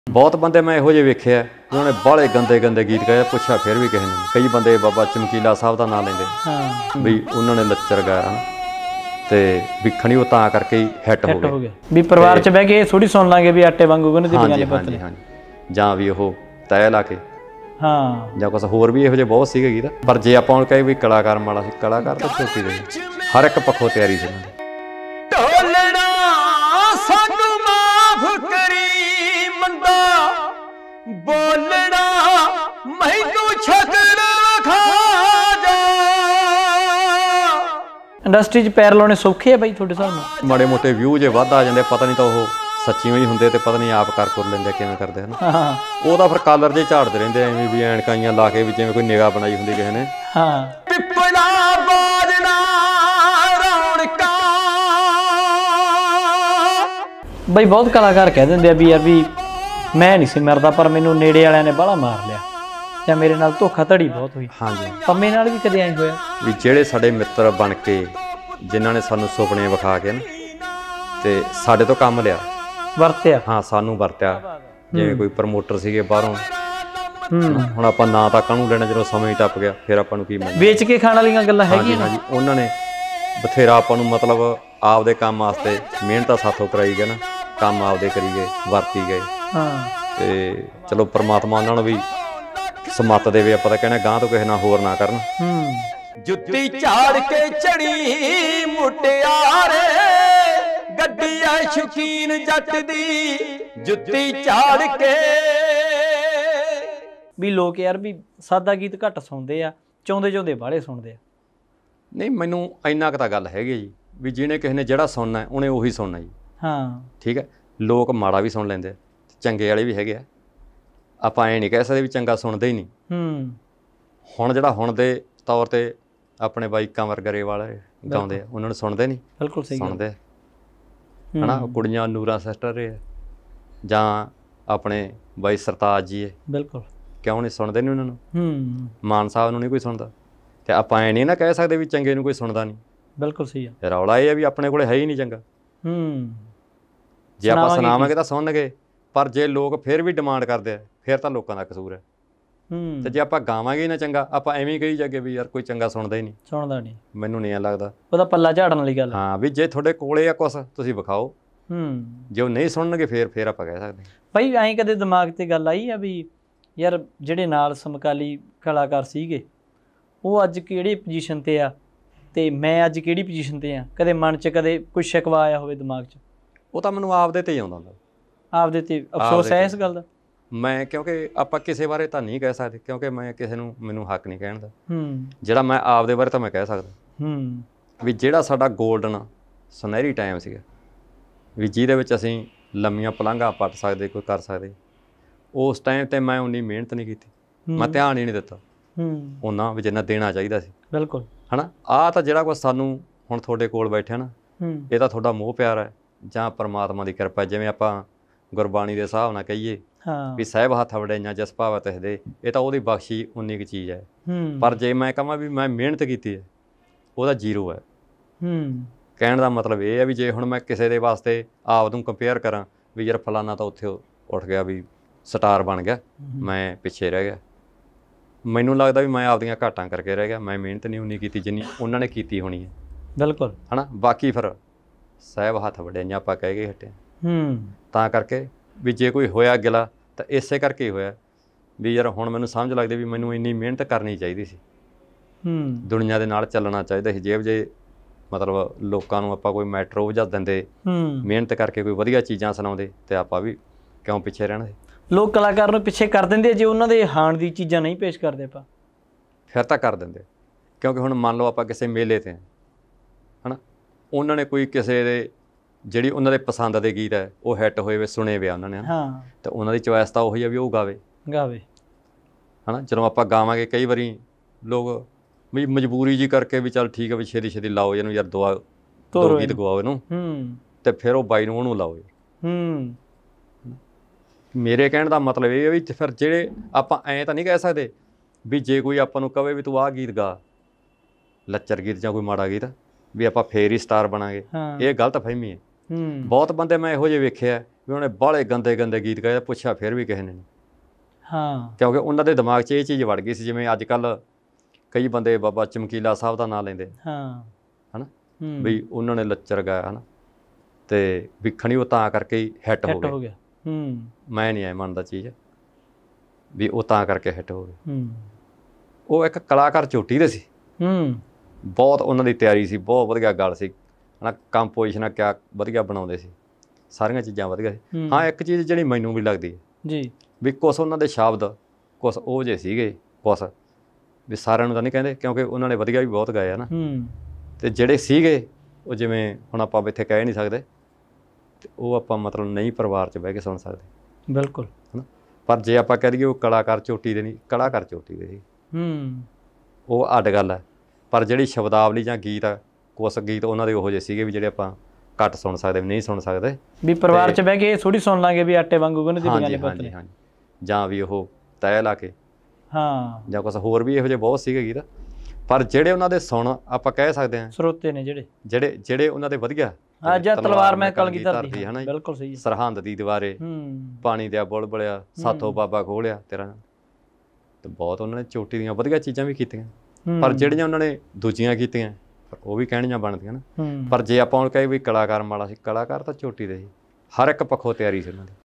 बहुत बंदे मैं इहो ਜਿਹੇ ਵੇਖੇ ਆ उन्होंने बाले गंदे गंदे गीत गाए पुछा फिर भी किसी ने कई बंदे बाबा चमकीला साहब का नाम लेंदे भी उन्होंने लच्चर गाया ते भी खणी वो तां करके ही हिट हो गए भी परिवार च बह के थोड़ी सुन लांगे भी आटे वांगू गन दी गाने पत्ते हां जां भी ओह तय ला के हां जां कुछ होर भी इहो ਜਿਹੇ बहुत सीगे गीत पर जे आपां हुण कहे भी कलाकार माड़ा सी कलाकार तो छोटी दे हर एक पक्षों तैयारी सी ढोलना सानू माफ करी मंदा बोलना मैनू छकड़ खा जा इंडस्ट्री च पैर लाने सौखे है भाई थोड़े साहब माड़े मोटे व्यू जे वध आ जांदे पता नहीं तो वो सच्ची ही हुंदे ते पता नहीं आप कर लेंदे किवें करदे हन ओहदा फिर कालर जे झाड़दे रहिंदे एवें भी ऐनकाइयां ला के भी जिवें कोई निगाह बनाई हुंदी किसे ने हां पिपला बाजना रौणका भाई बहुत कलाकार कह दिंदे भी यार भी मैं नहीं सी मरदा पर मैनू नेड़े वालियां ने बाला मार लिया ਜਾਂ ਮੇਰੇ ਨਾਲ ਧੋਖਾਧੜੀ ਬਹੁਤ ਹੋਈ ਹਾਂਜੀ ਪੰਮੇ ਨਾਲ ਵੀ ਕਦੇ ਐਂ ਹੋਇਆ ਵੀ ਜਿਹੜੇ ਸਾਡੇ ਮਿੱਤਰ ਬਣ ਕੇ ਜਿਨ੍ਹਾਂ ਨੇ ਸਾਨੂੰ ਸੁਪਨੇ ਵਿਖਾ ਕੇ ਨਾ ਤੇ ਸਾਡੇ ਤੋਂ ਕੰਮ ਲਿਆ ਵਰਤਿਆ ਹਾਂ ਸਾਨੂੰ ਵਰਤਿਆ ਜਿਵੇਂ ਕੋਈ ਪ੍ਰਮੋਟਰ ਸੀਗੇ ਬਾਹਰੋਂ ਹੁਣ ਆਪਾਂ ਨਾਂ ਤਾਂ ਕਾਹਨੂੰ ਲੈਣਾ ਜਦੋਂ ਸਮਾਂ ਹੀ ਟੱਪ ਗਿਆ ਫਿਰ ਆਪਾਂ ਨੂੰ ਕੀ ਮਿਲਣਾ ਵੇਚ ਕੇ ਖਾਣ ਵਾਲੀਆਂ ਗੱਲਾਂ ਹੈਗੀਆਂ ਹਾਂਜੀ ਉਹਨਾਂ ਨੇ ਬਥੇਰਾ ਆਪਾਂ ਨੂੰ ਮਤਲਬ ਆਪਦੇ ਕੰਮ ਵਾਸਤੇ ਮਿਹਨਤ ਸਾਥੋਂ ਕਰਾਈ ਗਏ ਨਾ ਕੰਮ ਆਪਦੇ ਕਰੀ ਗਏ ਵਰਤੀ ਗਏ ਹਾਂ ਤੇ ਚਲੋ ਪ੍ਰਮਾਤਮਾ ਉਹਨਾਂ ਨੂੰ ਵੀ ਸਮੱਤ ਦੇਵੇ ਆਪਾਂ ਤਾਂ ਕਹਿਣਾ ਗਾਂ ਤੋਂ ਕਿਸੇ ਨਾਲ ਹੋਰ ਨਾ ਕਰਨ ਜੁੱਤੀ ਝਾੜ ਕੇ ਚੜੀ ਮੁਟਿਆਰੇ ਗੱਡੀ ਐ ਸ਼ੌਕੀਨ ਜੱਟ ਦੀ ਜੁੱਤੀ ਝਾੜ ਕੇ ਵੀ ਲੋਕ ਯਾਰ ਵੀ ਸਾਦਾ ਗੀਤ ਘੱਟ ਸੁਣਦੇ ਆ ਚਾਹੁੰਦੇ ਬਾਹਲੇ ਸੁਣਦੇ ਆ ਨਹੀਂ ਮੈਨੂੰ ਇੰਨਾ ਕੁ ਤਾਂ ਗੱਲ ਹੈਗੀ ਜੀ ਵੀ ਜਿਹਨੇ ਕਿਸੇ ਨੇ ਜਿਹੜਾ ਸੁਣਨਾ ਉਹਨੇ ਉਹੀ ਸੁਣਨਾ ਜੀ ਹਾਂ ਠੀਕ ਹੈ ਲੋਕ ਮਾੜਾ ਵੀ ਸੁਣ ਲੈਂਦੇ ਚੰਗੇ ਵਾਲੇ ਵੀ ਹੈਗੇ ਆ ਆਪਾਂ ਐ ਨਹੀਂ ਕਹਿ ਸਕਦੇ ਵੀ ਚੰਗਾ ਸੁਣਦੇ ਹੀ ਨਹੀਂ ਹੁਣ ਜਿਹੜਾ ਹੁਣ ਦੇ ਤੌਰ ਤੇ ਆਪਣੇ ਬਾਈ ਕੰਵਰ ਗਰੇਵਾਲ ਗਾਉਂਦੇ ਆ ਉਹਨਾਂ ਨੂੰ ਸੁਣਦੇ ਨਹੀਂ ਬਿਲਕੁਲ ਸਹੀ ਸੁਣਦੇ ਹਨਾ ਕੁੜੀਆਂ ਨੂਰਾ ਸਿਸਟਰ ਹੈ ਜਾਂ ਆਪਣੇ ਬਾਈ ਸਰਤਾਜ ਜੀ ਹੈ ਬਿਲਕੁਲ ਕਿਉਂ ਨਹੀਂ ਸੁਣਦੇ ਨਹੀਂ ਉਹਨਾਂ ਨੂੰ ਮਾਨ ਸਾਹਿਬ ਨੂੰ ਨਹੀਂ ਕੋਈ ਸੁਣਦਾ ਤੇ ਆਪਾਂ ਐ ਨਹੀਂ ਨਾ ਕਹਿ ਸਕਦੇ ਵੀ ਚੰਗੇ ਨੂੰ ਕੋਈ ਸੁਣਦਾ ਨਹੀਂ ਬਿਲਕੁਲ ਸਹੀ ਆ ਰੌਲਾ ਇਹ ਆ ਵੀ ਆਪਣੇ ਕੋਲੇ ਹੈ ਹੀ ਨਹੀਂ ਚੰਗਾ ਜੇ ਆਪਾਂ ਸੁਣਾਵਾਂਗੇ ਤਾਂ ਸੁਣਨਗੇ ਪਰ ਜੇ ਲੋਕ ਫਿਰ ਵੀ ਡਿਮਾਂਡ ਕਰਦੇ ਆ ਫਿਰ ਤਾਂ ਲੋਕਾਂ ਦਾ ਕਸੂਰ ਹੈ ਤੇ ਜੇ ਆਪਾਂ ਗਾਵਾਂਗੇ ਨਾ ਚੰਗਾ ਆਪਾਂ ਐਵੇਂ ਹੀ ਕਹੀ ਜਾਗੇ ਵੀ ਯਾਰ ਕੋਈ ਚੰਗਾ ਸੁਣਦਾ ਹੀ ਨਹੀਂ ਸੁਣਦਾ ਨਹੀਂ ਮੈਨੂੰ ਨਹੀਂ ਲੱਗਦਾ ਉਹਦਾ ਪੱਲਾ ਝਾੜਨ ਵਾਲੀ ਗੱਲ ਹਾਂ ਵੀ ਜੇ ਤੁਹਾਡੇ ਕੋਲੇ ਆ ਕੁਛ ਤੁਸੀਂ ਵਿਖਾਓ ਜੇ ਉਹ ਨਹੀਂ ਸੁਣਨਗੇ ਫਿਰ ਆਪਾਂ ਕਹਿ ਸਕਦੇ ਭਾਈ ਐਂ ਕਦੇ ਦਿਮਾਗ ਤੇ ਗੱਲ ਆਈ ਆ ਵੀ ਯਾਰ ਜਿਹੜੇ ਨਾਲ ਸਮਕਾਲੀ ਕਲਾਕਾਰ ਸੀਗੇ ਉਹ ਅੱਜ ਕਿਹੜੀ ਪੋਜੀਸ਼ਨ ਤੇ ਆ ਤੇ ਮੈਂ ਅੱਜ ਕਿਹੜੀ ਪੋਜੀਸ਼ਨ ਤੇ ਆ ਕਦੇ ਮਨ 'ਚ ਕਦੇ ਕੋਈ ਸ਼ਿਕਵਾ ਆਇਆ ਹੋਵੇ ਦਿਮਾਗ 'ਚ ਉਹ ਤਾਂ ਮੈਨੂੰ ਆਪਦੇ ਤੇ ਹੀ ਆਉਂਦਾ ਹੁੰਦਾ ਆਪਦੇ ਤੇ ਅਫਸੋਸ ਹੈ ਇਸ ਗੱਲ ਦਾ ਮੈਂ ਕਿਉਂਕਿ ਆਪਾਂ ਕਿਸੇ ਬਾਰੇ ਤਾਂ ਨਹੀਂ ਕਹਿ ਸਕਦੇ ਕਿਉਂਕਿ ਮੈਂ ਕਿਸੇ ਨੂੰ ਮੈਨੂੰ ਹੱਕ ਨਹੀਂ ਕਹਿਣ ਦਾ ਜਿਹੜਾ ਮੈਂ ਆਪਦੇ ਬਾਰੇ ਤਾਂ ਮੈਂ ਕਹਿ ਸਕਦਾ ਵੀ ਜਿਹੜਾ ਸਾਡਾ ਗੋਲਡਨ ਸੁਨਹਿਰੀ ਟਾਈਮ ਸੀਗਾ ਵੀ ਜਿਹਦੇ ਵਿੱਚ ਅਸੀਂ ਲੰਮੀਆਂ ਪਲੰਘਾਂ ਪੱਟ ਸਕਦੇ ਕੋਈ ਕਰ ਸਕਦੇ ਉਸ ਟਾਈਮ ਤੇ ਮੈਂ ਉਨੀ ਮਿਹਨਤ ਨਹੀਂ ਕੀਤੀ ਮੈਂ ਧਿਆਨ ਹੀ ਨਹੀਂ ਦਿੱਤਾ ਉਹਨਾਂ ਵੀ ਜਿੰਨਾ ਦੇਣਾ ਚਾਹੀਦਾ ਸੀ ਬਿਲਕੁਲ ਹਨਾ ਆਹ ਤਾਂ ਜਿਹੜਾ ਕੁਛ ਸਾਨੂੰ ਹੁਣ ਤੁਹਾਡੇ ਕੋਲ ਬੈਠਿਆ ਨਾ ਇਹ ਤਾਂ ਤੁਹਾਡਾ ਮੋਹ ਪਿਆਰ ਹੈ ਜਾਂ ਪਰਮਾਤਮਾ ਦੀ ਕਿਰਪਾ ਜਿਵੇਂ ਆਪਾਂ ਗੁਰਬਾਣੀ ਦੇ ਹਿਸਾਬ ਨਾਲ ਕਹੀਏ ਵੀ ਸਾਹਿਬ ਹੱਥ ਵਡਿਆਈਆਂ ਜਸ ਭਾਵ ਤਿਸ ਦੇ ਇਹ ਤਾਂ ਉਹਦੀ ਬਖਸ਼ੀ ਉਨੀ ਕੁ ਚੀਜ਼ ਹੈ ਪਰ ਜੇ ਮੈਂ ਕਹਾਂ ਵੀ ਮੈਂ ਮਿਹਨਤ ਕੀਤੀ ਹੈ ਉਹਦਾ ਜ਼ੀਰੋ ਹੈ ਕਹਿਣ ਦਾ ਮਤਲਬ ਇਹ ਹੈ ਵੀ ਜੇ ਹੁਣ ਮੈਂ ਕਿਸੇ ਦੇ ਵਾਸਤੇ ਆਪ ਨੂੰ ਕੰਪੇਅਰ ਕਰਾਂ ਵੀ ਯਾਰ ਫਲਾਨਾ ਤਾਂ ਉੱਥੇ ਉੱਠ ਗਿਆ ਵੀ ਸਟਾਰ ਬਣ ਗਿਆ ਮੈਂ ਪਿੱਛੇ ਰਹਿ ਗਿਆ ਮੈਨੂੰ ਲੱਗਦਾ ਵੀ ਮੈਂ ਆਪਦੀਆਂ ਘਾਟਾਂ ਕਰਕੇ ਰਹਿ ਗਿਆ ਮੈਂ ਮਿਹਨਤ ਨਹੀਂ ਉਨੀ ਕੀਤੀ ਜਿੰਨੀ ਉਹਨਾਂ ਨੇ ਕੀਤੀ ਹੋਣੀ ਹੈ ਬਿਲਕੁਲ ਹਨਾ ਬਾਕੀ ਫਿਰ ਸਾਹਿਬ ਹੱਥ ਵਡਿਆਈਆਂ ਆਪਾਂ ਕਹਿ ਕੇ ਹਟੇ ਤਾਂ ਕਰਕੇ ਵੀ ਜੇ ਕੋਈ ਹੋਇਆ ਗਿਲਾ ਤਾਂ ਇਸੇ ਕਰਕੇ ਹੀ ਹੋਇਆ ਵੀ ਯਾਰ ਹੁਣ ਮੈਨੂੰ ਸਮਝ ਲੱਗਦੀ ਵੀ ਮੈਨੂੰ ਇੰਨੀ ਮਿਹਨਤ ਕਰਨੀ ਚਾਹੀਦੀ ਸੀ ਦੁਨੀਆ ਦੇ ਨਾਲ ਚੱਲਣਾ ਚਾਹੀਦਾ ਸੀ ਜੇ ਮਤਲਬ ਲੋਕਾਂ ਨੂੰ ਆਪਾਂ ਕੋਈ ਮੈਟਰ ਉਪਜਾ ਦਿੰਦੇ ਮਿਹਨਤ ਕਰਕੇ ਕੋਈ ਵਧੀਆ ਚੀਜ਼ਾਂ ਸੁਣਾਉਂਦੇ ਤੇ ਆਪਾਂ ਵੀ ਕਿਉਂ ਪਿੱਛੇ ਰਹਿਣਾ ਲੋਕ ਕਲਾਕਾਰ ਨੂੰ ਪਿੱਛੇ ਕਰ ਦਿੰਦੇ ਜੇ ਉਹਨਾਂ ਦੇ ਹਾਣ ਦੀ ਚੀਜ਼ਾਂ ਨਹੀਂ ਪੇਸ਼ ਕਰਦੇ ਆਪਾਂ ਫਿਰ ਤਾਂ ਕਰ ਦਿੰਦੇ ਕਿਉਂਕਿ ਹੁਣ ਮੰਨ ਲਓ ਆਪਾਂ ਕਿਸੇ ਮੇਲੇ ਤੇ ਹਨਾ ਉਹਨਾਂ ਨੇ ਕੋਈ ਕਿਸੇ ਦੇ ਜਿਹੜੀ ਉਹਨਾਂ ਦੇ ਪਸੰਦ ਦੇ ਗੀਤ ਹੈ ਉਹ ਹਿੱਟ ਹੋਏ ਵੇ ਸੁਣੇ ਵੇ ਉਹਨਾਂ ਨੇ ਹਾਂ ਤੇ ਉਹਨਾਂ ਦੀ ਚੋਇਸ ਤਾਂ ਉਹੀ ਆ ਵੀ ਉਹ ਗਾਵੇ ਹਨਾ ਜਦੋਂ ਆਪਾਂ ਗਾਵਾਂਗੇ ਕਈ ਵਾਰੀ ਲੋਕ ਵੀ ਮਜਬੂਰੀ ਜੀ ਕਰਕੇ ਵੀ ਚੱਲ ਠੀਕ ਹੈ ਵੀ ਛੇਤੀ ਲਾਓ ਇਹਨੂੰ ਯਾਰ ਦੋ ਗੀਤ ਗਵਾਓ ਇਹਨੂੰ ਤੇ ਫਿਰ ਉਹ ਬਾਈ ਨੂੰ ਉਹਨੂੰ ਲਾਓ ਮੇਰੇ ਕਹਿਣ ਦਾ ਮਤਲਬ ਇਹ ਹੈ ਵੀ ਫਿਰ ਜਿਹੜੇ ਆਪਾਂ ਐਂ ਤਾਂ ਨਹੀਂ ਕਹਿ ਸਕਦੇ ਵੀ ਜੇ ਕੋਈ ਆਪਾਂ ਨੂੰ ਕਵੇ ਵੀ ਤੂੰ ਆਹ ਗੀਤ ਗਾ ਲੱਚਰ ਗੀਤ ਜਾਂ ਕੋਈ ਮਾੜਾ ਗੀਤ ਵੀ ਆਪਾਂ ਫੇਰ ਹੀ ਸਟਾਰ ਬਣਾਂਗੇ ਇਹ ਗਲਤ ਫਹਿਮੀ ਹੈ ਬਹੁਤ ਬੰਦੇ ਮੈਂ ਇਹੋ ਜਿਹੇ ਵੇਖੇ ਆ ਵੀ ਉਹਨੇ ਬਾਹਲੇ ਗੰਦੇ ਗੰਦੇ ਗੀਤ ਗਾਏ, ਪੁੱਛਿਆ ਫਿਰ ਵੀ ਕਿਸੇ ਨੇ ਨਹੀਂ। ਹਾਂ, ਕਿਉਂਕਿ ਉਹਨਾਂ ਦੇ ਦਿਮਾਗ 'ਚ ਇਹ ਚੀਜ਼ ਵੜ ਗਈ ਸੀ, ਜਿਵੇਂ ਅੱਜ ਕੱਲ੍ਹ ਕਈ ਬੰਦੇ ਬਾਬਾ ਚਮਕੀਲਾ ਸਾਹਿਬ ਦਾ ਨਾਂ ਲੈਂਦੇ, ਹਾਂ, ਹਨਾ, ਵੀ ਉਹਨਾਂ ਨੇ ਲੱਚਰ ਗਾਇਆ, ਹਨਾ, ਤੇ ਵਿਖਣੀ ਉਹ ਤਾਂ ਕਰਕੇ ਹੀ ਹਿੱਟ ਹੋ ਗਿਆ। ਮੈਂ ਨਹੀਂ ਐ ਮੰਨਦਾ ਚੀਜ਼ ਵੀ ਉਹ ਤਾਂ ਕਰਕੇ ਹਿੱਟ ਹੋ ਗਏ। ਉਹ ਇੱਕ ਕਲਾਕਾਰ ਚੋਟੀ ਦੇ ਸੀ, ਬਹੁਤ ਉਹਨਾਂ ਦੀ ਤਿਆਰੀ ਸੀ, ਬਹੁਤ ਵਧੀਆ ਗੱਲ ਸੀ, ਹਨਾ, ਕੰਪੋਜੀਸ਼ਨਾਂ ਕਿਆ ਵਧੀਆ ਬਣਾਉਂਦੇ ਸੀ, ਸਾਰੀਆਂ ਚੀਜ਼ਾਂ ਵਧੀਆ ਸੀ। ਹਾਂ, ਇੱਕ ਚੀਜ਼ ਜਿਹੜੀ ਮੈਨੂੰ ਵੀ ਲੱਗਦੀ ਹੈ ਜੀ, ਵੀ ਕੁਛ ਉਹਨਾਂ ਦੇ ਸ਼ਬਦ ਕੁਛ ਉਹ ਜਿਹੇ ਸੀਗੇ, ਕੁਛ ਵੀ ਸਾਰਿਆਂ ਨੂੰ ਤਾਂ ਨਹੀਂ ਕਹਿੰਦੇ, ਕਿਉਂਕਿ ਉਹਨਾਂ ਨੇ ਵਧੀਆ ਵੀ ਬਹੁਤ ਗਾਏ, ਹਨਾ, ਤੇ ਜਿਹੜੇ ਸੀਗੇ ਉਹ ਜਿਵੇਂ ਹੁਣ ਆਪਾਂ ਇੱਥੇ ਕਹਿ ਨਹੀਂ ਸਕਦੇ, ਤੇ ਉਹ ਆਪਾਂ ਮਤਲਬ ਨਹੀਂ ਪਰਿਵਾਰ 'ਚ ਬਹਿ ਕੇ ਸੁਣ ਸਕਦੇ, ਬਿਲਕੁਲ, ਹਨਾ। ਪਰ ਜੇ ਆਪਾਂ ਕਹਿ ਦਈਏ ਉਹ ਕਲਾਕਾਰ ਚੋਟੀ ਦੇ ਨਹੀਂ, ਕਲਾਕਾਰ ਚੋਟੀ ਦੇ ਸੀ, ਉਹ ਅੱਡ ਗੱਲ ਹੈ। ਪਰ ਜਿਹੜੀ ਸ਼ਬਦਾਵਲੀ ਜਾਂ ਗੀਤ ਆ, ਕੁਛ ਗੀਤ ਉਹਨਾਂ ਦੇ ਉਹੋ ਜਿਹੇ ਸੀਗੇ ਵੀ ਜਿਹੜੇ ਆਪਾਂ ਘੱਟ ਸੁਣ ਸਕਦੇ, ਵੀ ਨਹੀਂ ਸੁਣ ਸਕਦੇ, ਵੀ ਪਰਿਵਾਰ 'ਚ ਬਹਿ ਕੇ ਥੋੜੀ ਸੁਣ ਲਾਂਗੇ ਵੀ ਆਟੇ ਵਾਂਗੂ ਉਹਨਾਂ ਦੀ ਬਗਾਨੇ ਪੁੱਤ ਨੇ, ਜਾਂ ਵੀ ਉਹ ਤਹਿ ਲਾ ਕੇ, ਹਾਂ, ਜਾਂ ਕੁਛ ਹੋਰ ਵੀ ਇਹੋ ਜਿਹੇ ਬਹੁਤ ਸੀਗੇ ਗੀਤ। ਪਰ ਜਿਹੜੇ ਉਹਨਾਂ ਦੇ ਸੁਣ ਆਪਾਂ ਕਹਿ ਸਕਦੇ ਹਾਂ ਸਰੋਤੇ ਨੇ ਜਿਹੜੇ ਉਹਨਾਂ ਦੇ ਵਧੀਆ, ਜਾਂ ਤਲਵਾਰ ਮੈਂ ਕਲਗੀਧਰ ਦੀ, ਹਨਾ, ਬਿਲਕੁਲ ਸਹੀ, ਸਰਹੰਦ ਦੀ ਦੀਵਾਰੇ, ਪਾਣੀ ਦਿਆ ਬੁਲਬੁਲਿਆ, ਸਾਥੋਂ ਬਾਬਾ ਖੋਲਿਆ ਤੇਰਾ, ਤੇ ਬਹੁਤ ਉਹਨਾਂ ਨੇ ਚੋਟੀ ਦੀਆਂ ਵਧੀਆ ਚੀਜ਼ਾਂ ਵੀ ਕੀਤੀਆਂ। ਪਰ ਜਿਹੜੀਆਂ ਉਹਨਾਂ ਨੇ ਦੂਜੀਆਂ ਕੀਤੀਆਂ ਉਹ ਵੀ ਕਹਿਣੀਆਂ ਬਣਦੀਆਂ ਨਾ। ਪਰ ਜੇ ਆਪਾਂ ਹੁਣ ਕਹੇ ਵੀ ਕਲਾਕਾਰ ਮਾੜਾ ਸੀ, ਕਲਾਕਾਰ ਤਾਂ ਚੋਟੀ ਦੇ ਸੀ, ਹਰ ਇੱਕ ਪੱਖੋਂ ਤਿਆਰੀ ਸੀ ਉਹਨਾਂ ਦੀ।